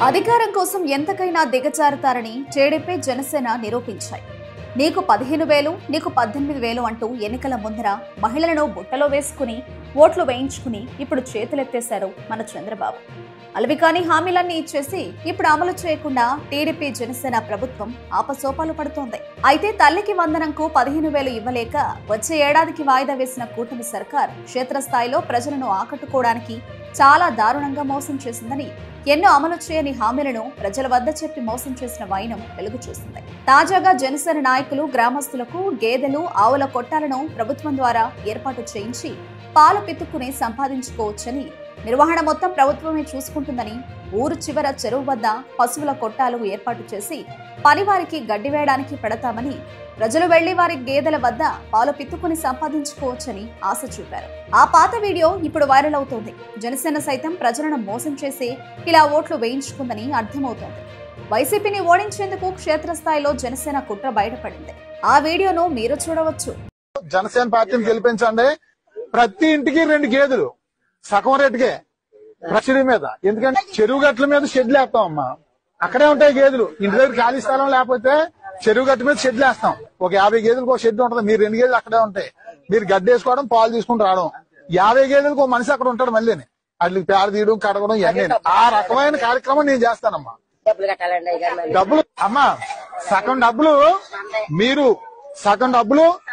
అధికారం కోసం ఎంతకైనా దిగజారుతారని టీడీపీ జనసేన నిరూపించాయి. నీకు 15,000 నీకు 18,000 అంటూ ఎన్నికల ముందర మహిళలను బుట్టలో వేసుకుని ఓట్లు వేయించుకుని ఇప్పుడు చేతులెత్తేశారు మన చంద్రబాబు. అలవికాని హామీలన్నీ ఇచ్చేసి ఇప్పుడు అమలు చేయకుండా టీడీపీ జనసేన ప్రభుత్వం ఆపసోపాలు పడుతోంది. అయితే తల్లికి వందనంకు 15,000 ఇవ్వలేక వచ్చే ఏడాదికి వాయిదా వేసిన కూటమి సర్కార్ క్షేత్రస్థాయిలో ప్రజలను ఆకట్టుకోవడానికి చాలా దారుణంగా మోసం చేసిందని, ఎన్నో అమలు చేయని హామీలను ప్రజల వద్ద చెప్పి మోసం చేసిన వైనం వెలుగు చూసింది. తాజాగా జనసేన నాయకులు గ్రామస్తులకు గేదెలు, ఆవుల కొట్టాలను ప్రభుత్వం ద్వారా ఏర్పాటు చేయించి పాలు పితుక్కుని సంపాదించుకోవచ్చని, నిర్వహణ మొత్తం ప్రభుత్వమే చూసుకుంటుందని, ఊరు చివర చెరువు వద్ద పశువుల కొట్టాలు ఏర్పాటు చేసి పనివారికి గడ్డి వేయడానికి పెడతామని, ప్రజలు వెళ్లి వారి గేదెల వద్ద పాలు పితుక్కుని సంపాదించుకోవచ్చని ఆశ చూపారు. ఆ పాత వీడియో ఇప్పుడు వైరల్ అవుతోంది. జనసేన సైతం ప్రజలను మోసం చేసి ఇలా ఓట్లు వేయించుకుందని అర్థమవుతోంది. వైసీపీని ఓడించేందుకు క్షేత్రస్థాయిలో జనసేన కుట్ర బయటపడింది. ఆ వీడియోను మీరు చూడవచ్చు. జనసేన పార్టీని గెలిపించండి. ప్రతి ఇంటికి 2 గేదెలు సగం రేటుకే ప్రచురి మీద. ఎందుకంటే చెరువు గట్ల మీద షెడ్లు వేస్తామమ్మా, అక్కడే ఉంటాయి గేదెలు. ఇంటి దగ్గర ఖాళీ స్థలం లేకపోతే చెరువు గట్ల మీద షెడ్లు వేస్తాం. ఒక 50 గేదెలకు ఒక షెడ్ ఉంటుంది. మీరు 2 గేదెలు అక్కడే ఉంటాయి. మీరు గడ్డి వేసుకోవడం, పాలు తీసుకుని రావడం. 50 గేదెలకు ఒక మనిషి అక్కడ ఉంటాడు. మళ్ళీ వాటికి పేడ తీయడం, కడగడం ఇవన్నీ. ఆ రకమైన కార్యక్రమం నేను చేస్తానమ్మా. డబ్బులు అమ్మా, సగం డబ్బులు